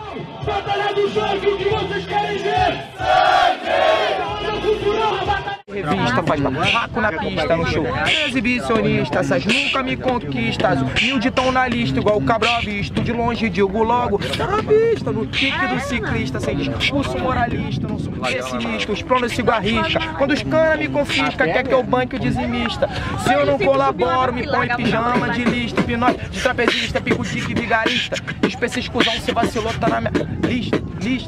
Batalha do sangue, o que vocês querem ver? Sangue! Cultural, batalha. Revista faz barraco na pista, no show. Exibicionista, essas nunca me conquistas. Humilde tão na lista, igual o cabral visto. De longe digo logo, tá na pista, no pique do ciclista. Sem discurso moralista, não sou pessimista. Os planos sigo a risca. Quando os cana me confisca, quer que eu banque o dizimista. Se eu não colaboro, me põe pijama de lista. Hipnose de trapezista, pico dique vigarista. Especiscuzão se vacilou, tá na minha lista.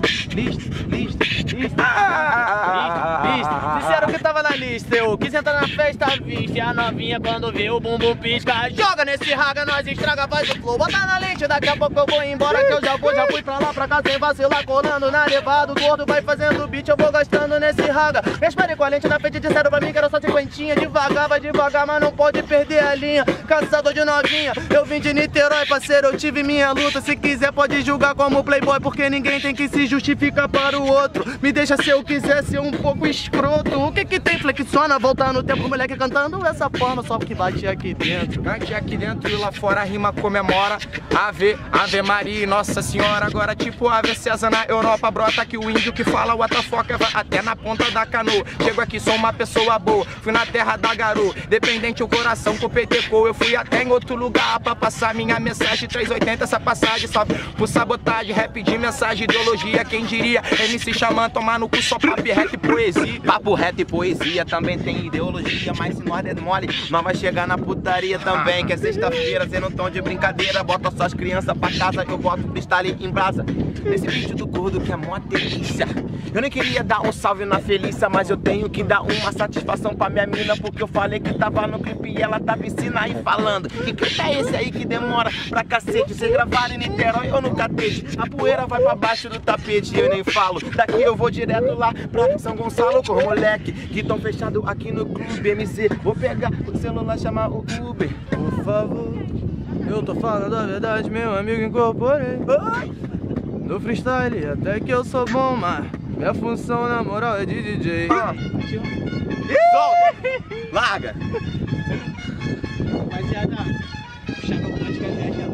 Disseram que tava na lista, eu quis entrar na festa, viste a novinha quando vê o bumbum pisca. Joga nesse raga, nós estraga, faz o flow. Bota na lente, daqui a pouco eu vou embora, que eu já fui pra lá, pra cá, sem vacilar, colando na levada. O gordo vai fazendo beat, eu vou gastando nesse raga. Espere com a lente na frente, disseram pra mim que era só cinquentinha. Devagar, vai devagar, mas não pode perder a linha. Caçador de novinha, eu vim de Niterói, parceiro, eu tive minha luta. Se quiser pode julgar como playboy, porque ninguém tem que se justificar para o outro. Me deixa se eu quiser ser um pouco escroto. O que que tem? Flexiona, voltar no tempo, moleque cantando essa forma, só que bate aqui dentro. Bate aqui dentro e lá fora a rima comemora. Ave Maria, Nossa Senhora. Agora tipo Ave César na Europa. Brota que o índio que fala o atafoca vai até na ponta da canoa. Chego aqui, sou uma pessoa boa. Fui na terra da garoa. Dependente o coração com petecou. Eu fui até em outro lugar pra passar minha mensagem. 380 essa passagem, salve por sabotagem. Rap de mensagem, ideologia. Quem diria? MC Xamã, tomar no cu só papo reto e poesia. Papo reto e poesia também tem ideologia, mas se nós der mole, nós vai chegar na putaria também. Que é sexta-feira, cê não tão de brincadeira. Bota só as crianças pra casa, eu boto freestyle em brasa. Nesse vídeo do gordo que é mó delícia. Eu nem queria dar um salve na Felícia, mas eu tenho que dar uma satisfação pra minha mina, porque eu falei que tava no clipe e ela tá piscina aí falando. Que clipe é esse aí que demora pra cacete? Cê gravaram em Niterói ou no catete? A poeira vai pra baixo do tapete e eu nem falo. Daqui eu vou direto lá pra São Gonçalo com o moleque que tão fechado aqui no clube MC. Vou pegar o celular, chamar o Uber, por favor. Eu tô falando a verdade, meu amigo, incorporei no freestyle, até que eu sou bom, mas minha função na moral é de DJ. Solta! Larga! Rapaziada, puxar automática viagem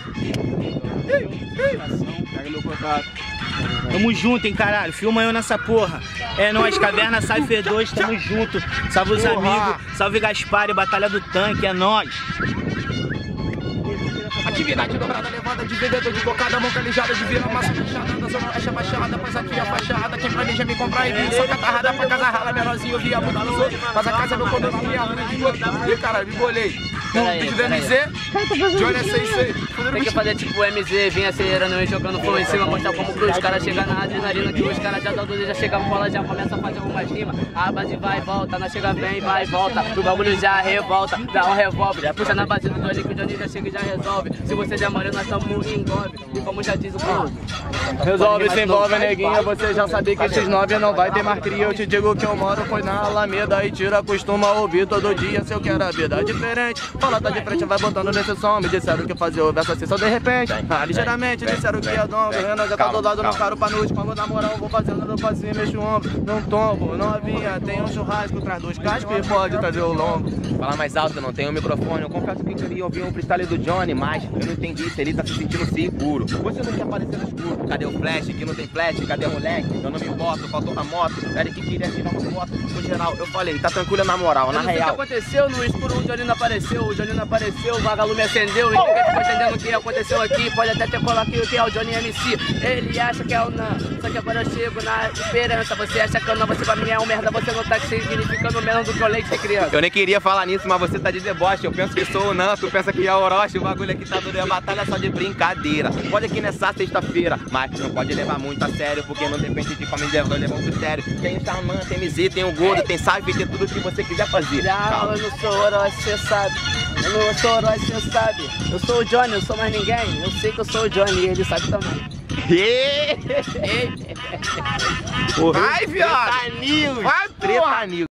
longa. Pega meu contato. Tamo junto, hein, caralho. Filma eu nessa porra. É nóis, Caverna Cypher 2, tamo junto. Salve os amigos, salve Gaspar e Batalha do Tanque, é nóis. Atividade dobrada, levada de vendedor de bocada, mão calejada de vira massa fechada, da zona oeste baixada, pois aqui é a fachada. Quem planeja me comprar e vir, só catarrada pra casa rala, menorzinho, eu via muito dos outros, mas a casa é meu condomínio e a rana de outro. Ih, caralho, me bolei. Vídeo do MZ, Johnny S6. Tem que fazer tipo o MZ, vir acelerando e jogando flow em cima, mostrar como que os caras chegam na adrenalina, que os caras já todos já chegam bola, já começa a fazer algumas rimas. A base vai e volta, nós chega bem, vai e volta. O bagulho já revolta, dá um revólver, já puxa na base do Johnny, que o Johnny já chega e já resolve. Se você demora, nós estamos em engolve. E como já diz o povo, resolve, se envolve, neguinha. Você já sabe que esses 9 não vai ter mais cria. Eu te digo que eu moro foi na Alameda e tira, costuma ouvir todo dia. Se eu quero a vida diferente, fala tá de frente, vai botando nesse som. Me disseram que fazia o verso assim só de repente. Ligeiramente disseram que ia dom. Renan já tá do lado, não caro pra noite. Quando na moral, vou fazendo no passinho, mexo o ombro. Não tombo, novinha, tem um churrasco, traz 2 cascos e pode trazer o longo. Fala mais alto, eu não tenho microfone. Eu confesso que queria ouvir um freestyle do Johnny, mas eu não entendi se ele tá se sentindo seguro. Você não quer aparecer no escuro. Cadê o flash? Que não tem flash. Cadê o moleque? Eu não me importo, faltou a moto. Era que queria tirar uma foto. No geral, eu falei, tá tranquilo na moral, na real. O que aconteceu no escuro, o Johnny não apareceu. O Johnny não apareceu, o vagalume acendeu. E ninguém ficou entendendo o que aconteceu aqui. Pode até ter colado aqui o que é o Johnny MC. Ele acha que é o não. Só que agora eu chego na esperança. Você acha que eu não, você pra mim é um merda. Você não tá significando menos do que o leite de criança. Eu nem queria falar nisso, mas você tá de deboche. Eu penso que sou o não, tu pensa que é o Orochi. O bagulho aqui tá duro, é batalha só de brincadeira. Pode aqui nessa sexta-feira, mas não pode levar muito a sério, porque não depende de como levar um critério. Tem o Xamã, tem MZ, tem o Gordo, tem Cypher, tem tudo que você quiser fazer. Não, eu não sou Orochi, cê sabe. Eu não sou Orochi, cê sabe. Eu sou o Johnny, eu sou mais ninguém. Eu sei que eu sou o Johnny e ele sabe também. Vai, viado! Treta News! Vai, porra! Treta News!